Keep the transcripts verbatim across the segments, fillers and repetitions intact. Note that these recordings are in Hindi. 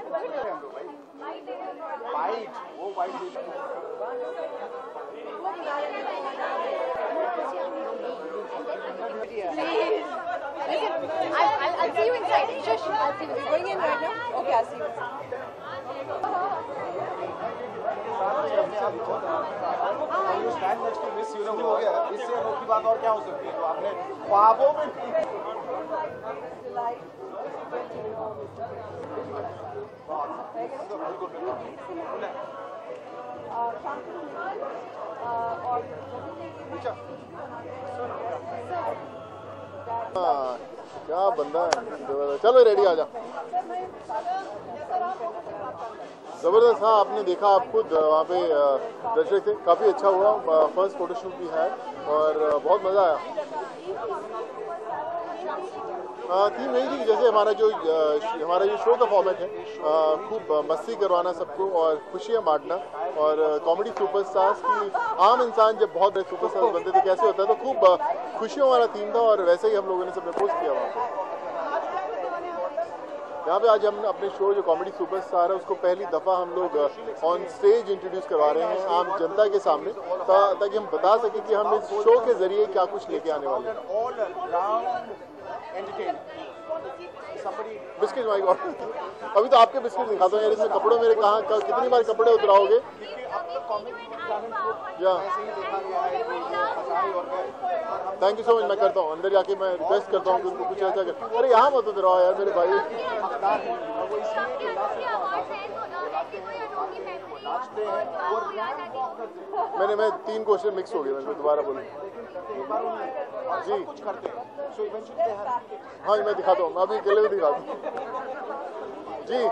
वाइट वो white Please. Listen, I'll, I'll, I'll see you inside. Shush. I'll see you inside. Going in right now? Okay, I'll see you. Miss Universe हो गया। इससे अनोखी बात और क्या हो सकती है जो आपने ख्वाबों में हाँ, क्या बंदा है। चलो रेडी आ जा। जबरदस्त। हाँ, आपने देखा, आप खुद वहाँ पे दर्शक थे, काफ़ी अच्छा हुआ। फर्स्ट फोटोशूट भी है और बहुत मज़ा आया। थीम यही थी जैसे हमारा जो हमारा जो शो का फॉर्मेट है, खूब मस्ती करवाना सबको और खुशियाँ बांटना। और कॉमेडी सुपरस्टार्स की आम इंसान जब बहुत बड़े सुपरस्टार्स बनते थे कैसे होता है, तो खूब खुशियों वाला थीम था और वैसे ही हम लोगों ने सब पोस्ट किया वहाँ पे। यहाँ पे आज हम अपने शो जो कॉमेडी सुपरस्टार है उसको पहली दफ़ा हम लोग ऑन स्टेज इंट्रोड्यूस करवा रहे हैं आम जनता के सामने, ता, ताकि हम बता सकें कि हम इस शो के जरिए क्या कुछ लेके आने वाले हैं। बिस्किट माई गॉड, अभी तो आपके बिस्किट दिखाता हूँ यार। इसमें कपड़ों मेरे कहाँ कितनी बार कपड़े उतराओगे? या थैंक यू सो मच। मैं करता हूँ अंदर जाके, मैं रिक्वेस्ट करता हूँ कि उनको कुछ ऐसा कर। अरे यहाँ मत उतराओ यार मेरे भाई। मैंने मैं तीन क्वेश्चन मिक्स हो गए, मैं दोबारा बोलूँ जी। हाँ मैं दिखाता हूँ, मैं अभी अकेले भी दिखाता हूँ जी।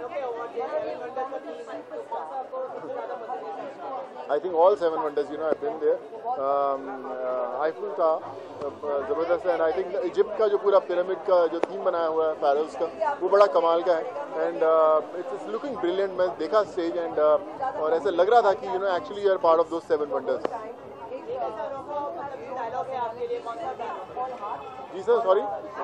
I think all seven wonders, you know, I've been there. Um, uh, Eiffel Tower, जबरदस्त है। एंड आई थिंक इजिप्ट का जो पूरा पिरामिड का जो थीम बनाया हुआ है फेरोज का, वो बड़ा कमाल का है। And it's looking brilliant. मैं देखा स्टेज एंड uh, और ऐसे लग रहा था कि you know actually you are part of those seven wonders. जी सर, सॉरी।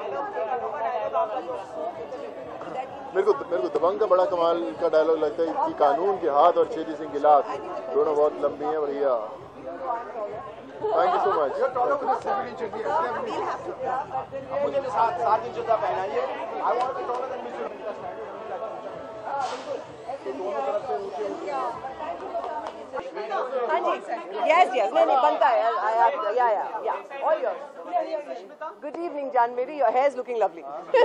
मेरे को मेरे को दबंग का बड़ा कमाल का डायलॉग लगता है कि कानून के हाथ और शेरी सिंह की लात दोनों बहुत लंबी हैं भैया। Thank you so much. मुझे भी सात सात इंच का पहनाइए। हाँ जी, yes yes, नहीं नहीं बनता है। या या या all yours. Good evening Janmeri, your hair is looking lovely.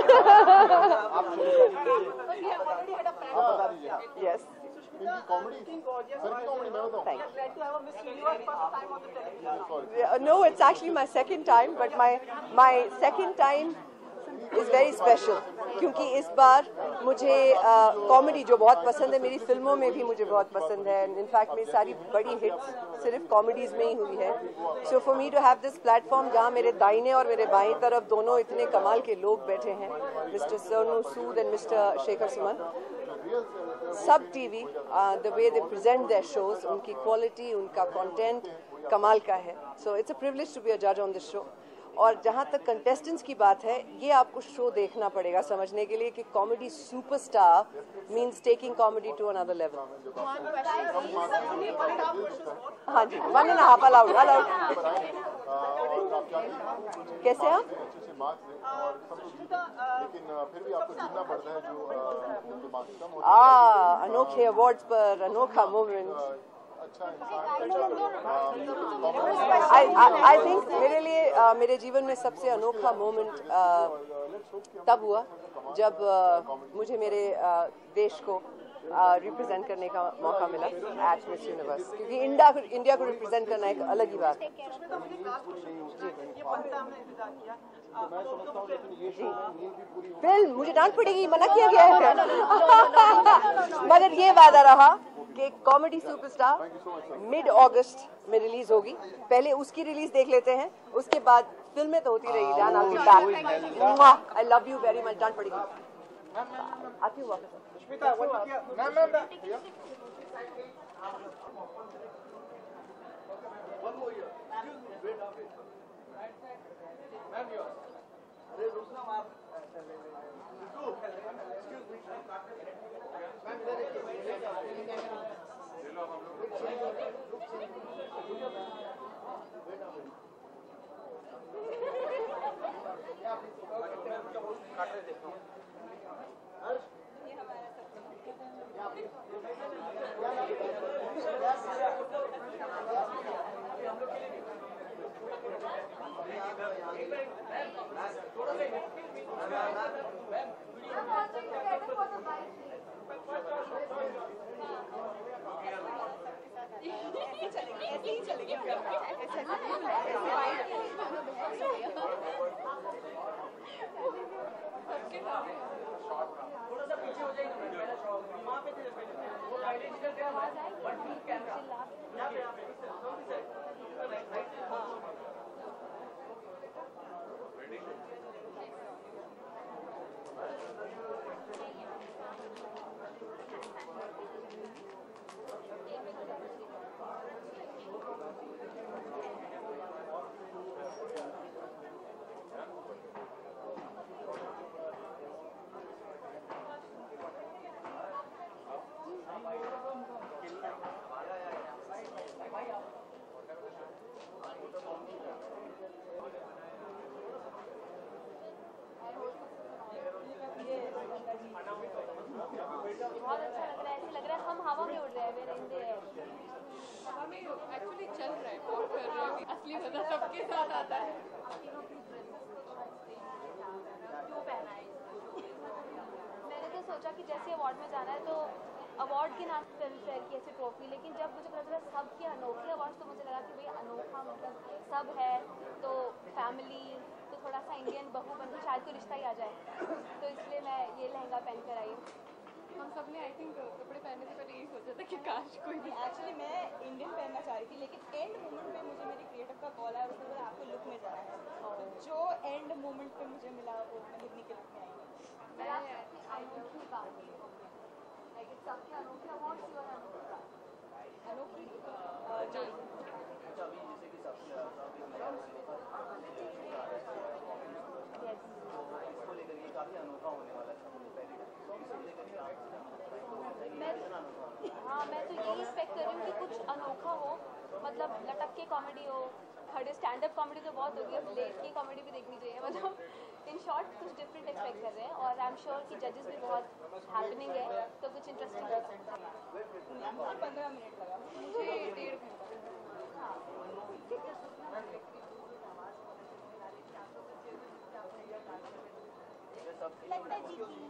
Yes. No, it's actually my second time, but my my second time is very special क्योंकि इस बार मुझे कॉमेडी uh, जो बहुत पसंद है, मेरी फिल्मों में भी मुझे बहुत पसंद है। इनफैक्ट मेरी सारी बड़ी हिट्स सिर्फ कॉमेडीज में ही हुई है। So for me to have this platform जहाँ मेरे दाहिने और मेरे बाएं तरफ दोनों इतने कमाल के लोग बैठे हैं, mister Sonu Sood and mister Shekhar Suman. SAB TV the way they present their shows, उनकी क्वालिटी, उनका कंटेंट कमाल का है। So it's a privilege to be a जज ऑन दिस शो। और जहाँ तक कंटेस्टेंट्स की बात है, ये आपको शो देखना पड़ेगा समझने के लिए कि comedy superstar means taking comedy to another level. हाँ जी, one and half allowed allowed. कैसे आप? आ अनोखे अवार्ड्स पर अनोखा मोमेंट। आई थिंक मेरे लिए uh, मेरे जीवन में सबसे अनोखा मोमेंट uh, तब हुआ जब uh, मुझे मेरे uh, देश को रिप्रेजेंट uh, करने का मौका मिला एट मिस यूनिवर्स, क्योंकि इंडिया इंडिया को रिप्रेजेंट करना एक अलग ही बात है। फिल्म मुझे डांट पड़ेगी, मना किया गया है मगर ये वादा रहा कि कॉमेडी सुपरस्टार मिड अगस्त में रिलीज होगी। पहले उसकी रिलीज देख लेते हैं, उसके बाद फिल्में तो होती रहेगी। जान I back, I love you very much. डांट पड़ेगी, आती हूँ वापस। अरे रुकना मार। बहुत अच्छा लग रहा है, ऐसे लग रहा है हम हवा में उड़ रहे हैं, we're in the air. हवा में एक्चुअली चल रहा है, वॉक कर रहे हैं, असली मजा सबके साथ आता है। क्यों पहना है? मैंने तो सोचा कि जैसे अवार्ड में जाना है तो अवार्ड के नाम फिल्म फेयर की ऐसी ट्रॉफी, लेकिन जब मुझे पता चला सबके अनोखे अवार्ड तो मुझे लगा कि भाई अनोखा मतलब सब है, तो फैमिली तो थोड़ा सा इंडियन बहू बन के शायद कोई रिश्ता ही आ जाए, तो इसलिए मैं ये लहंगा पहन कर आई। हम सब ने आई थिंक कपड़े पहनने से पहले यही सोचा था कि काश कोई भी। एक्चुअली मैं इंडियन पहनना चाह रही थी, लेकिन एंड मोमेंट पे मुझे मेरे क्रिएटर का कॉल आया, उसने बोला आपको लुक में जाना है, तो जो एंड मोमेंट पे मुझे मिला वो मैं हिरनी के लुक में आई। मैं अनोखी बात लाइक सबके अनोखे अवार्ड्स यू आर अनोखा अनोखी अ, जो इसको लेकर ये काफी अनोखा होने वाला है। मैं हाँ मैं तो यही एक्सपेक्ट कर रही हूँ कि कुछ अनोखा हो, मतलब लटक के कॉमेडी हो, खड़े स्टैंड अप कॉमेडी तो बहुत होगी, अब लेट की कॉमेडी भी देखनी चाहिए, मतलब इन शॉर्ट कुछ डिफरेंट एक्सपेक्ट कर रहे हैं, और आई एम श्योर कि जजेस भी बहुत हैपनिंग है, तो कुछ इंटरेस्टिंग हो सकता है। पंद्रह मिनट लगा मुझे डेढ़ घंटा। लगता है जीती